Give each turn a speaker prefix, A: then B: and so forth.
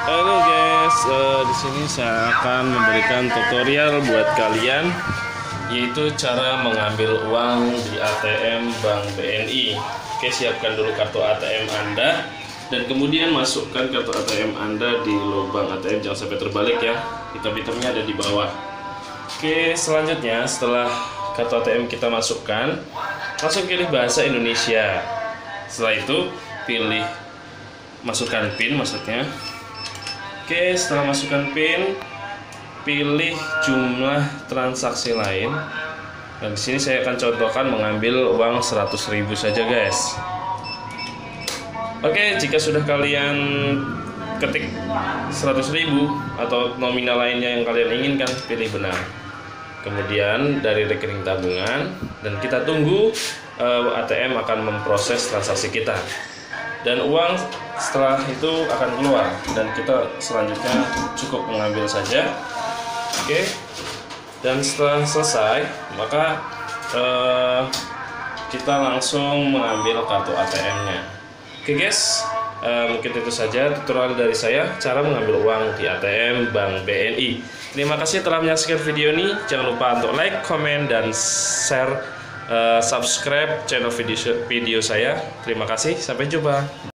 A: Halo guys, di sini saya akan memberikan tutorial buat kalian, yaitu cara mengambil uang di ATM Bank BNI. Oke, siapkan dulu kartu ATM Anda dan kemudian masukkan kartu ATM Anda di lubang ATM, jangan sampai terbalik ya. Hitam-hitamnya ada di bawah. Oke, selanjutnya setelah kartu ATM kita masukkan, langsung pilih bahasa Indonesia. Setelah itu pilih masukkan PIN maksudnya. Oke, setelah masukkan PIN, pilih jumlah transaksi lain. Dan di sini saya akan contohkan mengambil uang 100.000 saja, guys. Oke, jika sudah kalian ketik 100.000 atau nominal lainnya yang kalian inginkan, pilih benar. Kemudian dari rekening tabungan, dan kita tunggu ATM akan memproses transaksi kita. Dan uang setelah itu akan keluar dan kita selanjutnya cukup mengambil saja. Oke, dan setelah selesai maka kita langsung mengambil kartu ATM-nya. Oke guys, mungkin itu saja tutorial dari saya cara mengambil uang di ATM Bank BNI. Terima kasih telah menyaksikan video ini. Jangan lupa untuk like, komen, dan share, subscribe channel video saya. Terima kasih, sampai jumpa.